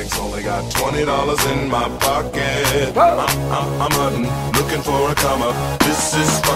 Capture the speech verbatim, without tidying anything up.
bags, only got twenty dollars in my pocket. I'm, I'm, I'm hunting, looking for a come up. This is fun.